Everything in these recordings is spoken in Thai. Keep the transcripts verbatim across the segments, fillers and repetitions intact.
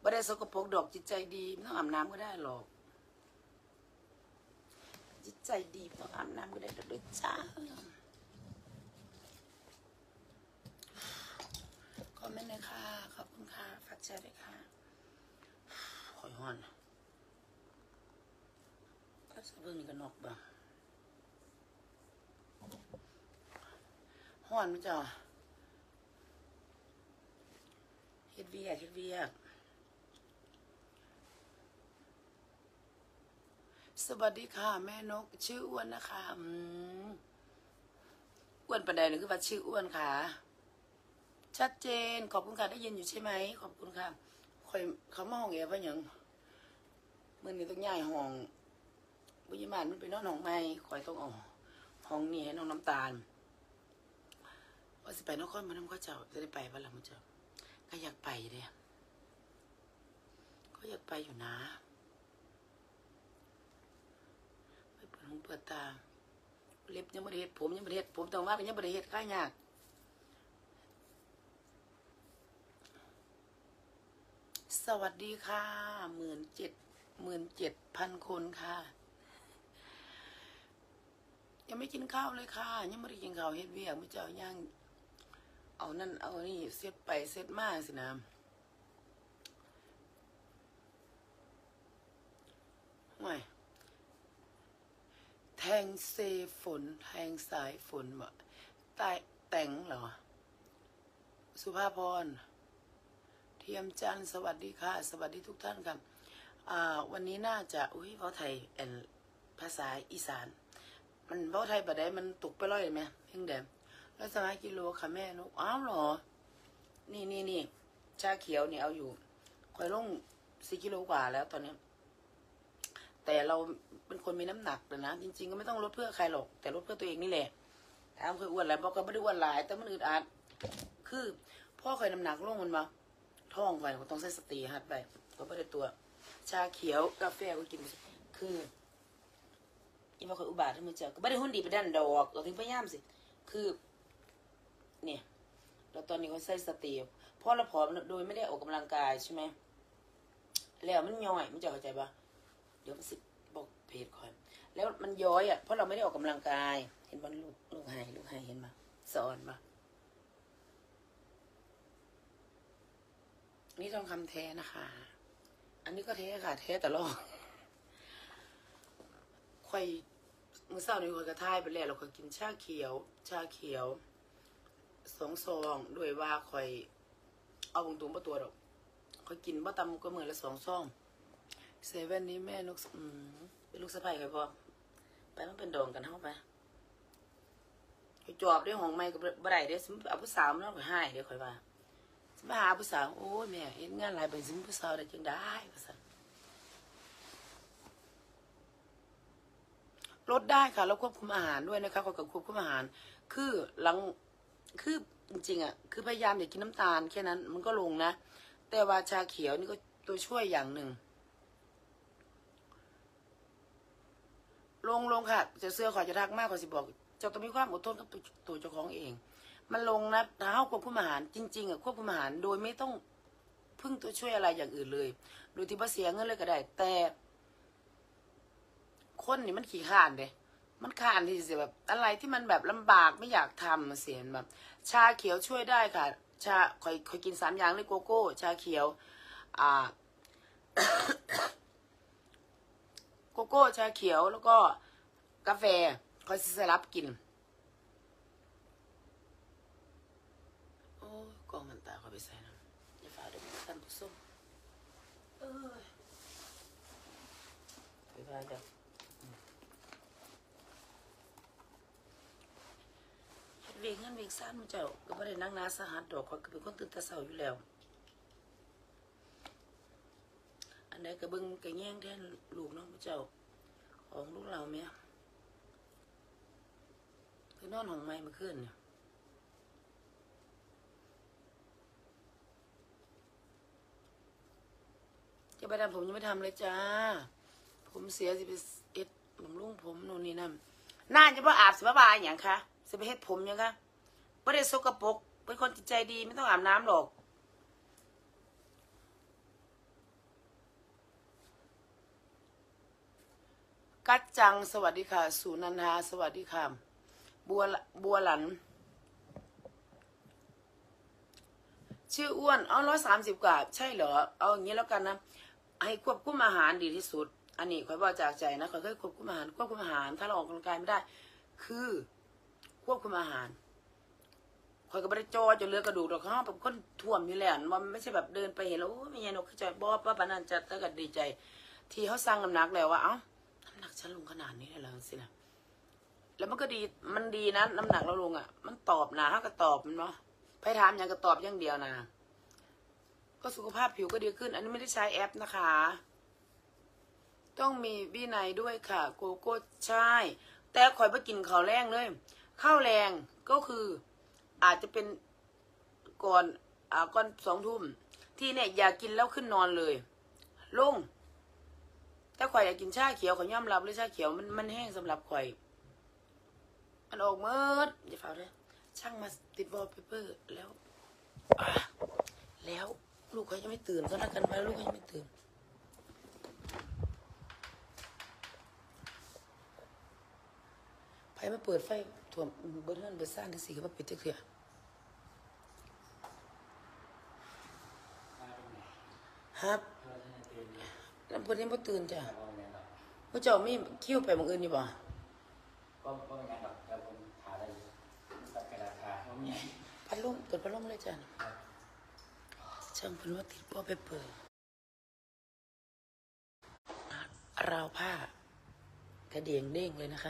ไม่ได้สกปรกดอกจิตใจดีไม่ต้องอาบน้ำก็ได้หรอกจิตใจดีไม่ต้องอาบน้ำก็ได้ด้วยจ้าขอบคุณนะคะขอบคุณค่ะฝากแชร์ด้วยค่ะคอยห้อนก็จะเพิ่งนี่กันนอกบ้างห้อนมั้ยจ้ะเฮ็ดเวียกเฮ็ดเวียกสวัสดีค่ะแม่นกชื่ออ้วนนะคะอืมอ้วนประเดี๋ยวนึงคือว่าชื่ออ้วนค่ะชัดเจนขอบคุณค่ะได้ยินอยู่ใช่ไหมขอบคุณค่ะคอยเขามาห้องเอ๋ว่าอย่างมื่อนี้ต้องย้ายห้องบุญยมานมันเป็นน้องห้องใหม่คอยต้องเอาห้องนี้ให้น้องน้ำตาลว่าสิไปนครพนมก็เจ้าจะได้ไปวันละมั้งเจ้าก็อยากไปเลยก็อยากไปอยู่นะไปเปิดหูเปิดตาเล็บยังไม่ได้เห็ดผมยังไม่ได้เห็ดผมแต่ว่าเป็นยังไม่ได้เห็ดค่ายยากสวัสดีค่ะหมื่นเจ็ดหมื่นเจ็ดพันคนค่ะยังไม่กินข้าวเลยค่ะยังไม่ได้กินข้าวเฮ็ดเวียกไม่เจ้าย่างเอานั่นเอานี่เซตไปเซตมาสินะห่วยแทงเซฝนแทงสายฝนบ่ใต้แต่งเหรอสุภาพรเทียมจันทร์สวัสดีค่ะสวัสดีทุกท่านครับอ่าวันนี้น่าจะอุ้ยเว้าไทยแอนภาษาอีสานมันเว้าไทยบ่ได้มันตกไปร้อยไหมเพียงเดิมแล้วสมัยกิโลค่ะแม่นกอ้าวเหรอนี่นี่นี่ชาเขียวเนี่ยเอาอยู่คอยลงสี่กิโลกว่าแล้วตอนนี้แต่เราเป็นคนมีน้ำหนักเลยนะจริงๆก็ไม่ต้องลดเพื่อใครหรอกแต่ลดเพื่อตัวเองนี่แหละถามเคยอ้วนอะไรบอกก็ไม่ได้อ้วนหลายแต่มันอึดอัดคือพ่อเคยน้ำหนักลงมันมาท้องไปก็ต้องใช้สติฮัดไปก็ไม่ได้ตัวชาเขียวกาแฟก็กินคืออีมาคอยอุบาทที่มือเจ้าก็ไม่ได้หุ่นดีไปด้านดอกเราถึงพยายามสิคือเนี่ยเราตอนนี้ก็ใส่สติเพราะเราผอมโดยไม่ได้ออกกำลังกายใช่ไหมแล้วมันย่อยมันจะเข้าใจปะเดี๋ยวมันสิบอกเพจคอยแล้วมันย้อยอ่ะเพราะเราไม่ได้ออกกำลังกายเห็นบ้านลูกลูกหายลูกหายเห็นปะสอนปะนี่ทองคำแท้นะคะอันนี้ก็แท้ค่ะแท้แต่ลอกค่อยมือเศร้านี่ค่อยกระทายไปแล้วเราค่อยกินชาเขียวชาเขียวสองซองด้วยว่าคอยเอาวงตุงประตัวดอกคอยกินบ่ตำก็เหมือนละสองซองเซเว่นนี้แม่ลูกอืมเป็นลูกสะใภ้ใครพอไปมันเป็นดองกันเข้าไปจอบด้วยห้องไม้กับบ่ได้เด้อสมเอาผู้สาวมันก็ให้เดี๋ยวคอยว่าสมหาผู้สาวโอ้ยแม่เห็นงานหลายใบสมผู้สาวได้จังได้ภาษาลดได้ค่ะแล้วควบคุมอาหารด้วยนะคะกับควบคุมอาหารคือหลังคือจริงๆอ่ะคือพยายามอย่ากินน้ำตาลแค่นั้นมันก็ลงนะแต่ว่าชาเขียวนี่ก็ตัวช่วยอย่างหนึ่งลงลงค่ะจะเสื้อขอจะทักมากกว่าสิบอกเจ้าต้องมีความอดทนกับตัวเจ้าของเองมันลงนะถ้าเข้าควบคุมอาหารจริงๆอ่ะควบคุมอาหารโดยไม่ต้องพึ่งตัวช่วยอะไรอย่างอื่นเลยโดยที่ว่าเสียเงินเลยก็ได้แต่คนนี่มันขี้ข้านเลยมันข้านที่จะแบบอะไรที่มันแบบลำบากไม่อยากทำเสียแบบชาเขียวช่วยได้ค่ะชาคอยคอยกินสามอย่างเลยโกโก้ชาเขียวอ่า โกโก้ชาเขียวแล้วก็กาแฟคอยสลับกินโอ้กองมันตาคอยไปใส่นะอย่าฝ่าเดี๋ยวท่านผู้ชมเออไปบ้านเดี๋ยวเวียงเงินเวียงซ่านมันเจ้าก็ไม่ได้นั่งนาสหัสดอกเขาเป็นคนตื่นแต่เช้าอยู่แล้วอันใดก็เบิ่งก็แย่งแทนลูกเนาะมันเจ้าของลูกเราเมียคือนอนห้องไม้เมื่อคืนเนี่ยจะไปทำผมยังไม่ทำเลยจ้าผมเสียสิไปเอ็ดบำรุงผมโน่นนี่นั่นน่าจะว่าอาบสิบาบายอย่างคะสิไปเฮ็ดผมยังคะไม่ได้สกปรกเป็นคนจิตใจดีไม่ต้องอาบน้ำหรอกกัจจังสวัสดีค่ะสุนันทาสวัสดีค่ะบัวบัวหลันชื่ออ้วนเอาร้อยสามสิบกว่าใช่เหรอเอาอย่างนี้แล้วกันนะให้ควบคุมอาหารดีที่สุดอันนี้คอยบอกจากใจนะคอยเคยควบคุมอาหารควบคุมอาหารถ้าเราออกกำลังกายไม่ได้คือควบคุมอาหารคอยก็ไม่ได้จอจนเลือกระดูกหรอกเขาแบบคนท่วมอยู่แล้วมันไม่ใช่แบบเดินไปเห็นแล้วโอ้ไม่ใช่นกคือใจบอป้าปานันจะตั้งแต่ดีใจที่เขาสร้างน้ำหนักแล้วว่าเอ้าน้ำหนักฉันลงขนาดนี้เลยเหรอสินะแล้วมันก็ดีมันดีนะน้ำหนักเราลงอ่ะมันตอบนะถ้าก็ตอบมันเนาะไปถามอย่างก็ตอบอย่างเดียวนะก็สุขภาพผิวก็ดีขึ้นอันนี้ไม่ได้ใช้แอปนะคะต้องมีวินัยด้วยค่ะโกโก้ใช่แต่คอยไปกินข้าวแรงเลยข้าวแรงก็คืออาจจะเป็นก่อนอ่าก่อนสองทุ่มที่เนี่ยอยากกินแล้วขึ้นนอนเลยลงแต่ข่อยอยากกินชาเขียวข่อยยอมรับเลยชาเขียวมันมันแห้งสำหรับข่อยมันออกเมื่ออย่าฝ่าเลยช่างมาติดวอลเปเปอร์แล้วแล้วลูกเขายังไม่ตื่นก็นัดกันไว้ลูกเขายังไม่ตื่นไฟมาเปิดไฟถ่วมเบิร์นเบิร์นซ่านทั้งสี่ก็มาปิดเถื่อครับแล้วเพื่อนยังไม่ตื่นจ้ะเมื่อเจ้ามีคิ้วไปบางอื่นอยู่บ่ก็ก็ไม่งั้นหรอกแล้วผมหาได้ตัดกระดาษทาเขาไม่พัดลมเปิดพัดลมเลยจ้ะช่างเพิ่นว่าติดพ่อไปเปิดราวผ้ากระเดียงเด้งเลยนะคะ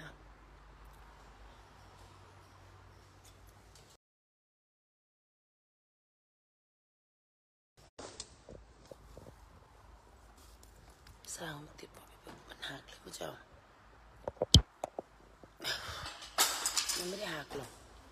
สร้างมันติดพ่อไปเปิดมันหักเลยพระเจ้ามันไม่ได้หักหรอก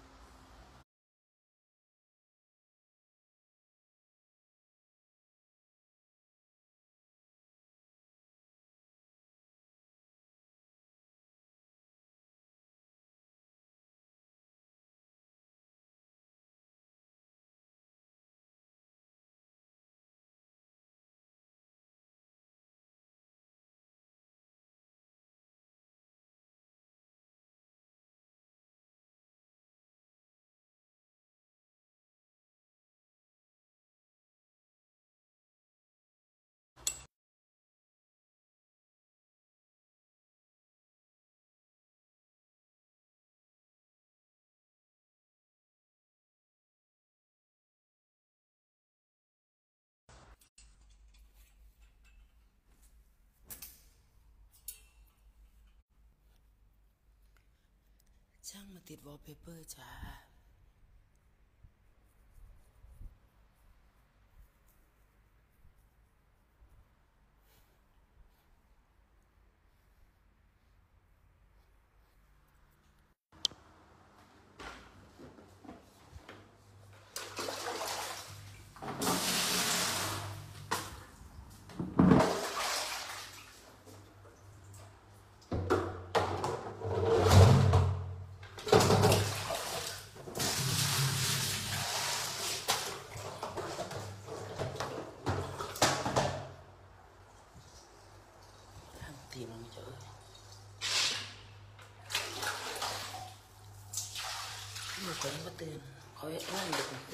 ช่างมาติดวอลเปเปอร์จ้าตีมันไม่เจอลูกเขายังไม่ตื่นเขาเล่นเด็กตื่น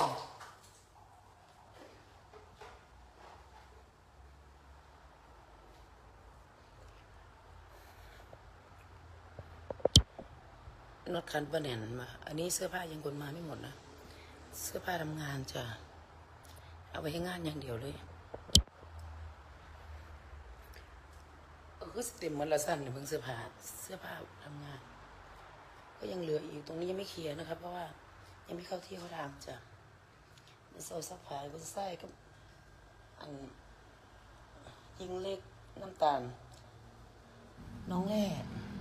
น็อตคันประเด็นมาอันนี้เสื้อผ้ายังคนมาไม่หมดนะเสื้อผ้าทำงานจะเอาไปให้งานอย่างเดียวเลยเออคือเต็มมันละสั้นเลยเพิ่งเสื้อผ้าเสื้อผ้าทำงานก็ยังเหลืออีกตรงนี้ยังไม่เคลียร์นะครับเพราะว่ายังไม่เข้าที่เขาทำจ้ะโซ่ซักผ้าบนไส้ก็อันยิงเล็กน้ำตาลน้องแร่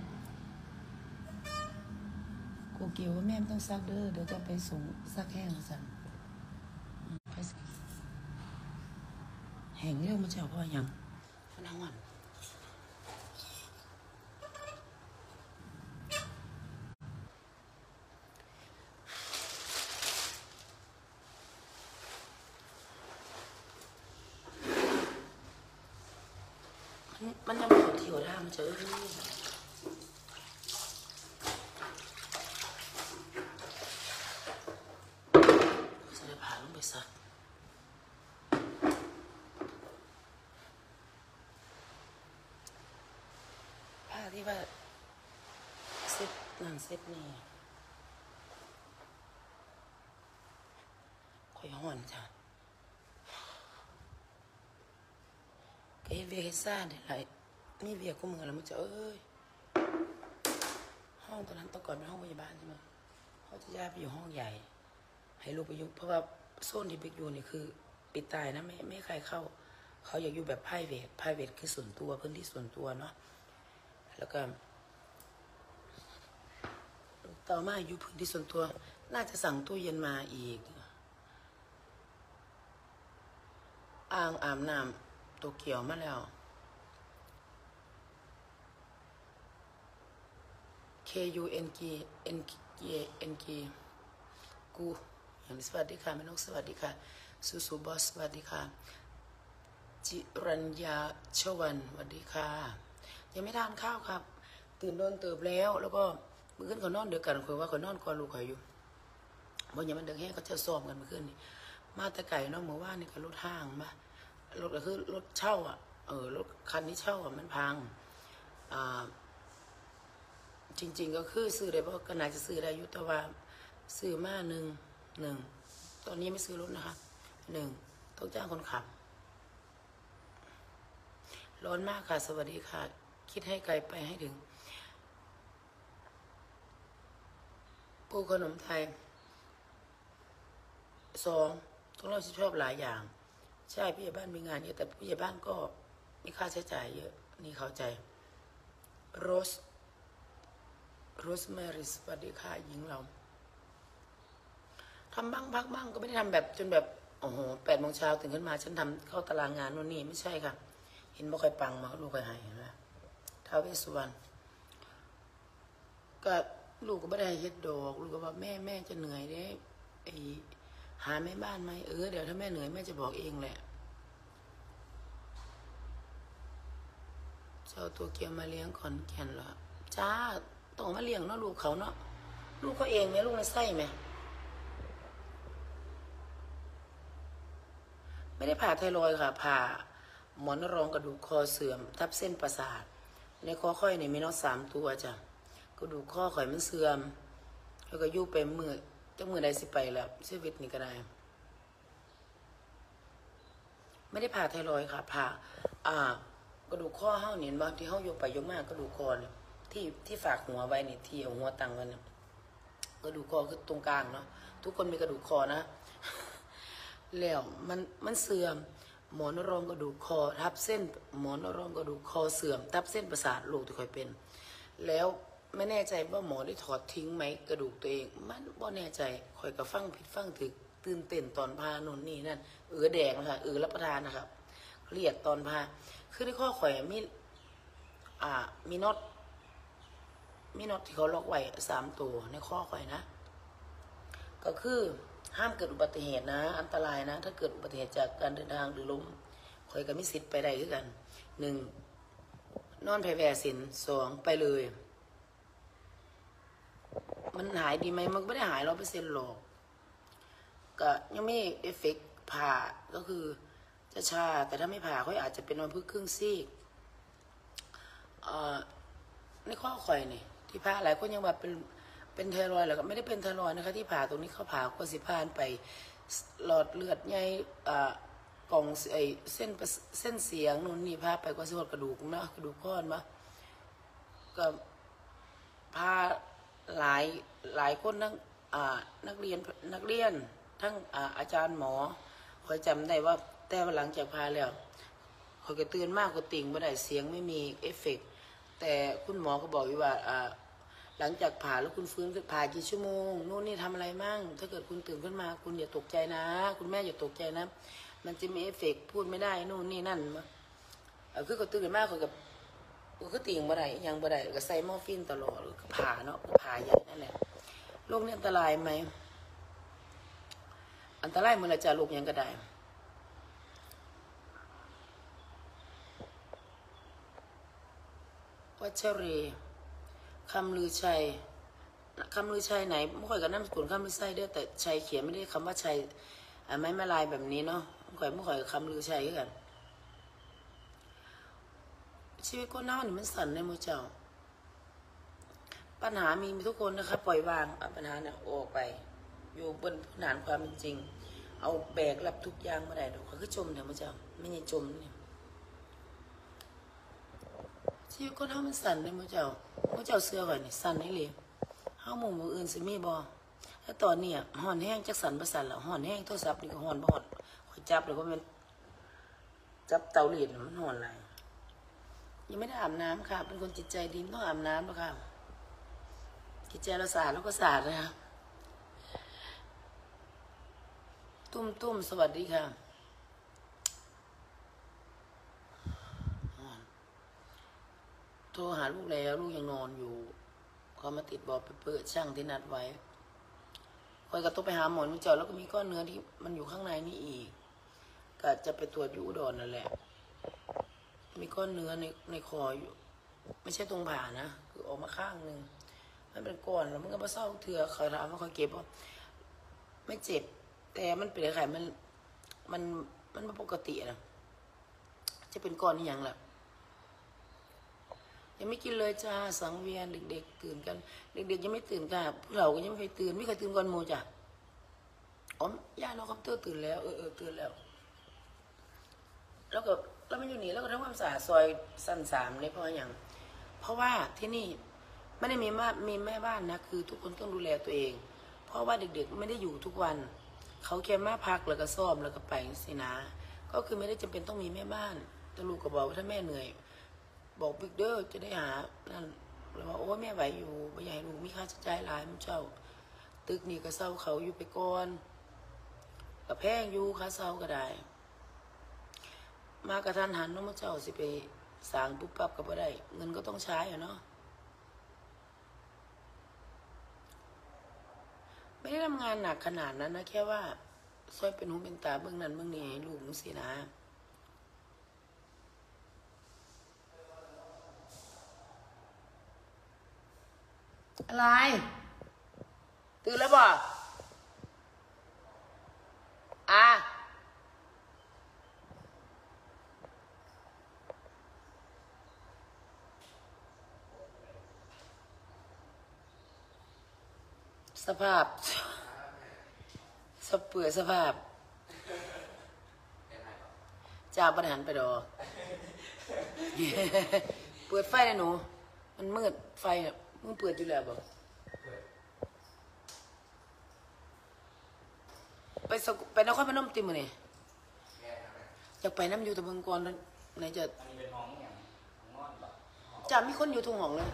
กูเกี่ยวว่าแม่ไม่ต้องซักเด้อเดี๋ยวจะไปส่งซักแห้งสั่นแห้งเร็วมาเจ้าพ่อยังมันทั้งวันมันยังไม่เที่ยวท่ามันเจอที่ว่าเซตนั่นเซตนี่ข่อยห่อนจ้ะก็เฮ็ดเวียกเฮ็ดซ่าเดี๋ยวไรมีเวียกก็มือแล้วมันจะเอ้ยห้องตอนนั้นตอนก่อนเป็นห้องพยาบาลใช่ไหมเขาจะย้ายไปอยู่ห้องใหญ่ให้ลูกไปอยู่เพราะว่าโซนที่บิ๊กอยู่นี่คือปิดตายนะไม่ไม่ใครเข้าเขาอยากอยู่แบบไพรเวทไพรเวทคือส่วนตัวพื้นที่ส่วนตัวเนาะแล้วก็ต่อมาอยู่พื้นที่ส่วนตัวน่าจะสั่งตู้เย็นมาอีกอ่างอาบน้ำตัวเขียวมาแล้ว K U N G N G N G กูอย่างนี้สวัสดีค่ะแม่นกสวัสดีค่ะสุสุบอสสวัสดีค่ะจิรัญญาชวันสวัสดีค่ะยังไม่ทานข้าวครับตื่นโดนเติบแล้วแล้วก็เมื่อคืนเขานอนเดือกันคุยว่าเขานอนก่อนลูกเขาอยู่บางอย่างมันเดือดแห้งเขาจะซ้อมกันเมื่อคืนนี่มาแต่ไก่เนาะเมื่อวานนี่ก็รถห้างมารถก็คือรถเช่าอ่ะเออรถคันที่เช่าอ่ะมันพังอ่าจริงๆก็คือซื้อได้เพราะก็น่าจะซื้อได้อยู่แต่ว่าซื้อมาหนึ่งหนึ่งตอนนี้ไม่ซื้อรถนะคะหนึ่งต้องจ้างคนขับร้อนมากค่ะสวัสดีค่ะคิดให้ไกลไปให้ถึงปูขนมไทยสองต้องเราชอบหลายอย่างใช่ผู้ใหญ่บ้านมีงานเยอะแต่ผู้ใหญ่บ้านก็มีค่าใช้จ่ายเยอะนี่เข้าใจโรสโรสแมรี่สวัสดีค่ะหญิงเราทำบ้างพักบ้างก็ไม่ได้ทำแบบจนแบบโอ้โหแปดโมงเช้าตื่นขึ้นมาฉันทำเข้าตารางงานโน่นนี่ไม่ใช่ค่ะเห็นบ่ค่อยปังมาลูกค่อยหายเห็นไหมท้าวเวสสุวรรณก็ลูกก็ไม่ได้เฮ็ดดอกลูกก็บอกแม่แม่จะเหนื่อยเด้ไอหาแม่บ้านไหมเออเดี๋ยวถ้าแม่เหนื่อยแม่จะบอกเองแหละเจ้าตัวเกียวมาเลี้ยงขอนแก่นเหรอจ้าต้องมาเลี้ยงเนาะลูกเขาเนาะลูกเขาเองไหมลูกในไส้ไหมไม่ได้ผ่าไทรอยด์ค่ะผ่าหมอนรองกระดูกคอเสื่อมทับเส้นประสาทในคอค่อยเนี่ยมีน็อตสามตัวจ้ะกระดูกข้อข่อยมันเสื่อมแล้วก็ยุบไปมือจังมือใดสิไปแล้วชีวิตนี่ก็ได้ไม่ได้ผ่าไทรอยด์ค่ะผ่าอ่ากระดูกข้อเฮ้าเนี่ยบางที่เฮ้ายกไปยกมากกระดูกคอเนี่ยที่ที่ฝากหัวไว้นี่ที่เอาหัวตังไว้เนี่ยกระดูกคอคือตรงกลางเนาะทุกคนมีกระดูกคอนะแล้วมันมันเสื่อมหมอนรองกระดูกคอทับเส้นหมอนรองกระดูกคอเสื่อมทับเส้นประสาทลูกที่เคยเป็นแล้วไม่แน่ใจว่าหมอได้ถอดทิ้งไหมกระดูกตัวเองมันบ่แน่ใจคอยกับฟังผิดฟังถึกตื่นเต้นตอนพาโน่นนี่นั่นเออแดงนะคะเออรับประทานนะครับเครียดตอนพาคือในข้อข่อยมีอ่ามีน็อตมีน็อตที่เขาล็อกไว้สามตัวในข้อข่อยนะก็คือห้ามเกิดอุบัติเหตุนะอันตรายนะถ้าเกิดอุบัติเหตุจากการเดินทางหรือล้มข่อยก็มีสิทธิ์ไปได้คือกันหนึ่งนอนแผ่แผ่สินสองไปเลยมันหายดีไหมมันไม่ได้หายร้อยเปอร์เซ็นต์หรอกก็ยังไม่เอฟเฟกต์ผ่าก็คือจะชาแต่ถ้าไม่ผ่าค่อยอาจจะเป็นวันพึ่งครึ่งซีกในข้อข่อยนี่ที่ผ่าหลายคนยังแบบเป็นเป็นไทรอยด์แล้วก็ไม่ได้เป็นไทรอยด์นะคะที่ผ่าตรงนี้เขาผ่ากว่าสิผ่านไปหลอดเลือดใหญ่กล่องไอเส้นเส้นเสียงนู่นนี่ผ่าไปกว่าสิหดกระดูกนะกระดูกข้อนมาก็ผ่าหลายหลายคนทั้งนักเรียนนักเรียนทั้งอาจารย์หมอคอยจำได้ว่าแต่หลังจากผ่าแล้วคอยกระตือนมากกว่าติ่งไม่ได้เสียงไม่มีเอฟเฟกต์แต่คุณหมอก็บอกว่าหลังจากผ่าแล้วคุณฟื้นขึ้นผ่ากี่ชั่วโมงนู่นนี่ทำอะไรมั่งถ้าเกิดคุณตื่นขึ้นมาคุณอย่าตกใจนะคุณแม่อย่าตกใจนะมันจะมีเอฟเฟกต์พูดไม่ได้นู่นนี่นั่นคือกระตือนมากกว่ากับก็ติ่งบ่ได้ยังบ่ได้ก็ใส่มอร์ฟีนตลอดก็ผ่าเนาะก็ผ่าใหญ่นั่นแหละโรคนี้อันตรายไหมอันตรายเมื่อไรจะโรคยังก็ได้วัชรีคำลือชัยคำลือชัยไหนไม่ค่อยกับน้ำสกุลคำลือชัยเด้อแต่ชัยเขียนไม่ได้คำว่าชัยไม้มาลายแบบนี้เนาะไม่ค่อยไม่ค่อยกับคำลือชัยกันชีวิตก็เน่านี่มันสั่นในมือเจ้าปัญหามีมีทุกคนนะคะปล่อยวางเอาปัญหาเนี่ยออกไป อยู่บนพื้นฐานความเป็นจริง เอาแบกรับทุกอย่างมาได้ดอกเขาคือจมเถอะพระเจ้าไม่ใช่จมเนี่ยชีวิตคนเฮามันสั่นเลยพระเจ้าพระเจ้าเสื้อไว้นี่สั่นให้เลยเฮาหมู่มืออื่นสิมีบ่แล้วตอนนี้ห่อนแห้งจักสั่นบ่สั่นแล้วห่อนแห้งโทรศัพท์นี่ก็ห่อนบ่ห่อนข่อยจับเลยก็มันจับเตารีดมันห่อนหลายยังไม่ได้อาบน้ำค่ะเป็นคนจิตใจดีไม่ต้องอาบน้ำหรอกค่ะจิตใจเราสะอาดแล้วก็สะอาดนะคะตุ้มตุ้มสวัสดีค่ะโทรหาลูกแล้วลูกยังนอนอยู่เขามาติดบอกไปเปิดช่างที่นัดไว้คอยก็ต้องไปหาหมอมันเจาะแล้วก็มีก้อนเนื้อที่มันอยู่ข้างในนี่อีกก็จะไปตรวจอยู่อุดรนั่นแหละมีก้อนเนื้อในในคออยู่ไม่ใช่ตรงผ่านะคือออกมาข้างหนึ่งมันเป็นก้อนแล้วมันก็มาเศร้าเถื่อเขาถามว่าเขาเก็บว่าไม่เจ็บแต่มันเป็นอะไรมันมันมันไม่ปกตินะจะเป็นก้อนนี่ยังแหละยังไม่กินเลยจ้าสังเวียนเด็กๆตื่นกันเด็กๆยังไม่ตื่นค่ะพวกเราก็ยังไม่เคยตื่นไม่เคยตื่นก่อนโมจ้ะอ๋อย่าน้องคอมเตอร์ตื่นแล้วเออเออตื่นแล้วแล้วก็แล้วมันอยู่นี่แล้วก็ทำความสะอาดซอยสั้นสามเลยเพราะอย่างเพราะว่าที่นี่ไม่ได้มีมามีแม่บ้านนะคือทุกคนต้องดูแลตัวเองเพราะว่าเด็กๆไม่ได้อยู่ทุกวันเขาแค่มาพักแล้วก็ซ่อมแล้วก็ไปสินะก็คือไม่ได้จำเป็นต้องมีแม่บ้านแต่ลูกก็บอกว่าถ้าแม่เหนื่อยบอกบิ๊กเดอร์จะได้หานั่นเราว่าโอ้แม่ไหวอยู่ไม่อยากให้ลูกมีค่าใช้จ่ายหลายมันเจ้าตึกนี่ก็เศร้าเขาอยู่ไปก่อนกับแพงอยู่ค่าเศร้าก็ได้มากระทันหันน้องมะเจ้าสิไปสร้างปุ๊บปั๊บก็บ่ได้เงินก็ต้องใช้อะเนาะไม่ได้ทำงานหนักขนาดนั้นนะแค่ว่าซอยเป็นหูเป็นตาเบื้องนั้นเบื้องนี้ให้ลูกมึงสินะอะไรตื่นแล้วบ่อ่ะสภาพสเปื่อยสภาพจ่าปัญหาไปดอกเปิดไฟเลยหนูมันมืดไฟอ่ะมึงเปิดอยู่แล้วบ่ไปสกุไปนครพนมติมือนี่อยากไปน้ำอยู่ตะเบิงก่อนไหนจะจ่ามีคนอยู่ทุ่งหองเลย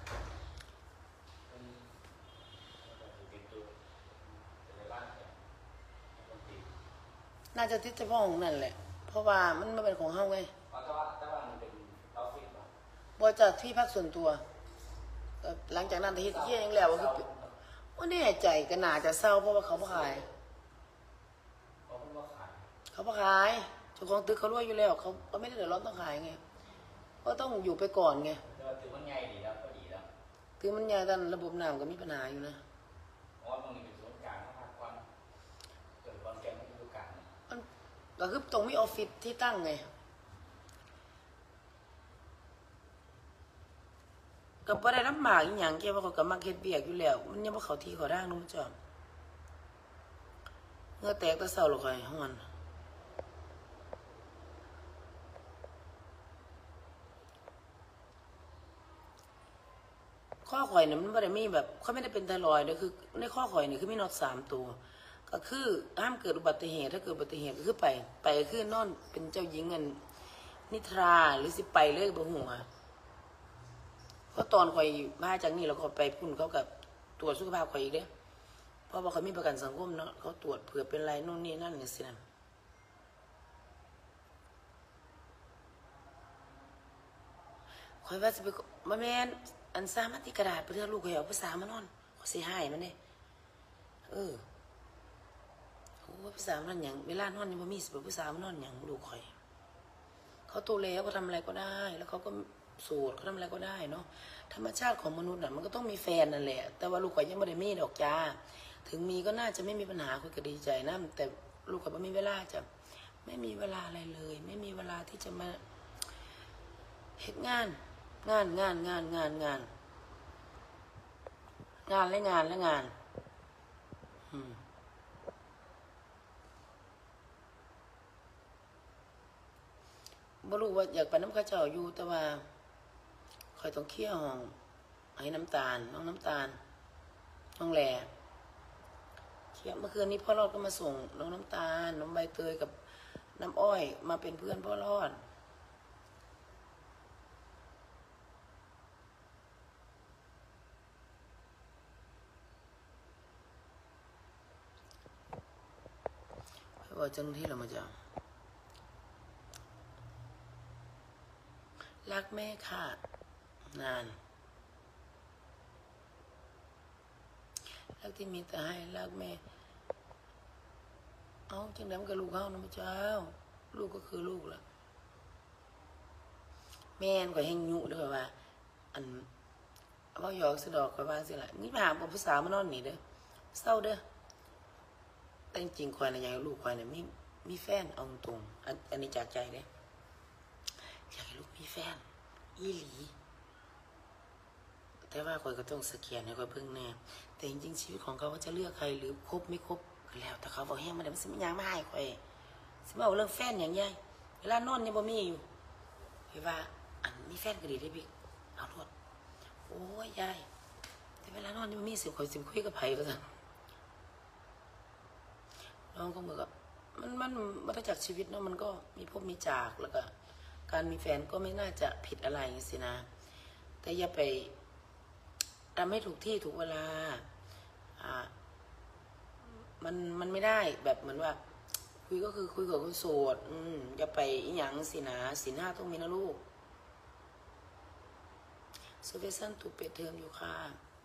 น่าจะที่เฉพาะของนั่นแหละเพราะว่ามันไม่เป็นของเฮาไงบริจาคที่พักส่วนตัวหลังจากนั้นที่ที่ยังแล้วก็คือว่าแน่ใจก็น่าจะเศร้าเพราะว่าเขาบ่ขายเขาบ่ขายเจ้าของตึกเขารวยอยู่แล้วเขาก็ไม่ได้เดือดร้อนต้องขายไงก็ต้องอยู่ไปก่อนไงถือมันใหญ่ดีแล้วก็ดีแล้วถือมันใหญ่แต่ระบบน้ำก็มีปัญหาอยู่นะเพราะว่าตรงนี้เป็นศูนย์กลางภาควันเกิดความแก่ไม่รู้กลางมันก็คือตรงมีออฟฟิศที่ตั้งไงก็บ่ได้ลำบากอีหยังแค่ว่าเขาก็มักเฮ็ดเวียกอยู่แล้วมันยังบ่เข้าที่เข้าทางนู้นจ้ะเงื่อแตกแต่เศร้าหรอกไอ้ฮ้อนข้อข่อยเนี่ยมันบ่ได้มีแบบเขาไม่ได้เป็นไทรอยด์เลยคือในข้อข่อยเนี่ยคือมีน็อตสามตัวก็คือห้ามเกิดอุบัติเหตุถ้าเกิดอุบัติเหตุก็คือไปไปคือนอนเป็นเจ้าหญิงเงินนิทราหรือสิไปเลยบ่ฮู้อ่ะเพราะตอนข่อยมาจากนี่แล้วก็ไปพุ่นเขากับตรวจสุขภาพข่อยอีกเด้เพราะว่าเขามีประกันสังคมเนาะเขาตรวจเผื่อเป็นไรนู่นนี่นั่นนี่สินะข่อยว่าสิไปบ่แม่นอันสามัญที่กระดาษไปเทื่อลูกข่อยเอาภาษามานอนเขาสิให้มันเด้เออโอ้ภาษามันหยังเวลานอนยังบ่มีสิไปภาษามันนอนหยังลูกข่อยเขาโตแล้วเขาทำอะไรก็ได้แล้วเขาก็โสดเขาทำอะไรก็ได้เนาะธรรมชาติของมนุษย์น่ะมันก็ต้องมีแฟนนั่นแหละแต่ว่าลูกข่อยยังไม่ได้มีดอกจ้าถึงมีก็น่าจะไม่มีปัญหาคุยก็ดีใจนะแต่ลูกข่อยไม่มีเวลาจะไม่มีเวลาอะไรเลยไม่มีเวลาที่จะมาเฮ็ดงานงานงานงานงานงานงานและงานและงานอืมบ่รู้ว่าอยากไปน้ำข้าเจ้าอยู่แต่ว่าคอยต้องเคลียร์ห้องให้น้ำตาลน้องน้ำตาลน้องแหล่เคลียร์เมื่อคืนนี้พ่อรอดก็มาส่งน้องน้ำตาลน้องใบเตยกับน้ำอ้อยมาเป็นเพื่อนพ่อรอดว่าจังที่เรามาจากรักแม่ค่ะนานรักที่มีแต่ให้รักแม่เอาจังนั้นกับลูกเขานะพระเจ้าลูกก็คือลูกละแม่นก็แห้งยุเด้อว่าอันว่าหยอกสะดอกก็ว่าสิละนี่มาหาภาษามานอนนี่เด้อเศร้าเด้อแต่จริงๆคอยนะอยากให้ลูกคอยนะมีมีแฟนเอาตรงอันอันนี้จากใจเด้อยากให้ลูกมีแฟนอีหลีแต่ว่าคอยก็ต้องสแกนให้คอยเพิ่งแน่แต่จริงๆชีวิตของเขาว่าจะเลือกใครหรือคบไม่คบก็แล้วแต่เขาบอกแห้งมาแต่มันสิมันยังไม่ให้คอยสิมาเอาเรื่องแฟนอย่างยัยเวลานอนยังบ่มีอยู่เห็นว่าอันมีแฟนก็ดีได้พี่เอาโทษโอ้ยยายแต่เวลานอนยังบ่มีสิคอยสิคุยกับไผ่ก็สั่นน้องก็เหมือนกับมันมันวัฏจักรชีวิตเนาะมันก็มีพบมีจากแล้วก็การมีแฟนก็ไม่น่าจะผิดอะไรสินะแต่อย่าไปทำให้ถูกที่ถูกเวลาอ่ามันมันไม่ได้แบบเหมือนว่าคุยก็คือคุยกับคนโสดอืมอย่าไปอีหยังสินะสินห้าต้องมีนะลูกโซเฟซันถูกเปิดเทอมอยู่ค่ะ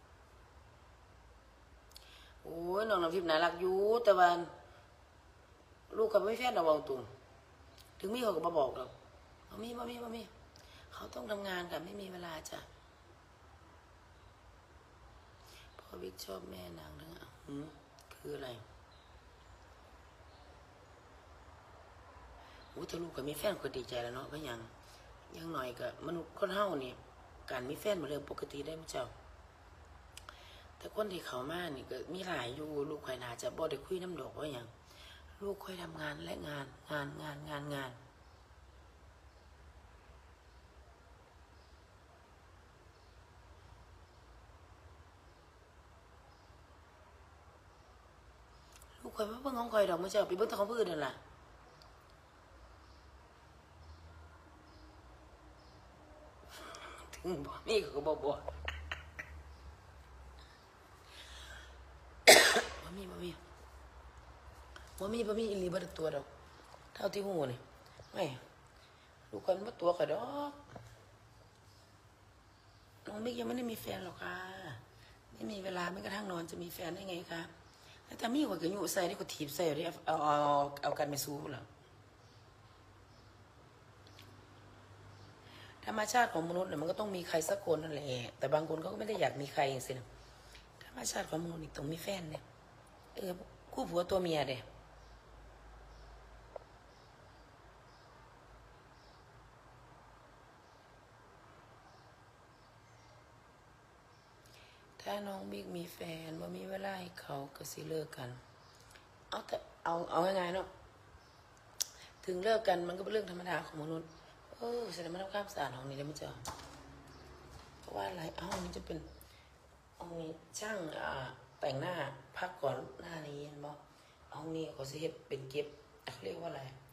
โอ้ยน้องน้ำทิพย์น่ารักอยู่แต่ว่าลูกกับไม่แฟนเราวางตุ่มถึงมีเขาก็มาบอกเราบ่มีบ่มีบ่มีเขาต้องทำงานกันไม่มีเวลาจ้ะพ่อวิกชอบแม่นางทั้งอ่ะหืมคืออะไรโอ้ถ้าลูกกับมีแฟนก็ดีใจแล้วเนาะเพราะยังยังหน่อยก็มนุษย์คนเฮานี่การมีแฟนเป็นเรื่องปกติได้มั้ยเจ้าแต่คนที่เขามานี่ก็มีหลายอยู่ลูกข่อยน่าจะบ่ได้คุยน้ำดอกว่าหยังลูกค่อยทำงานและงานงานงานงานงานลูกค่อยมาเบิ่งของข่อยดอกมื้อเจ้าไปเบิ่งแต่ของผู้อื่นนั่นล่ะถึงบ่มีก็บ่บ่บ่มีบ่มีบ่มีบ่มีอีหลีบ่ได้ตัวดอกเท่าที่ฮู้นี่ไม่ลูกข่อยมันบ่ตัวข่อยดอกน้องมิกยังไม่ได้มีแฟนหรอกค่ะไม่มีเวลาไม่กระทั่งนอนจะมีแฟนได้ไงคะแต่ถ้ามีข่อยก็อยู่ใส่ได้ก็ถีบใส่ได้เอาเอาเอากันไปสู้ล่ะธรรมชาติของมนุษย์เนี่ยมันก็ต้องมีใครสักคนนั่นแหละแต่บางคนเขาก็ไม่ได้อยากมีใครอย่างสินะธรรมชาติของมนุษย์นี่ต้องมีแฟนเนี่ยเออคู่ผัวตัวเมียเด้ถ้าน้องบิ๊กมีแฟนว่ามีเวลาให้เขาก็สิเลิกกันเอาแต่เอาเอาง่ายๆเนาะถึงเลิกกันมันก็เป็นเรื่องธรรมดาของมนุษย์เออแสดงว่าต้องข้ามสารของนี้ได้ไหมจ๊ะเพราะว่าอะไรเอ้ามันจะเป็นเอานี้ช่างอ่าแต่งหน้าพักก่อนหน้านี้เห็นบ่เอานี้เขาสิเฮ็ดเป็นเก็บเขาเรียกว่าอะไร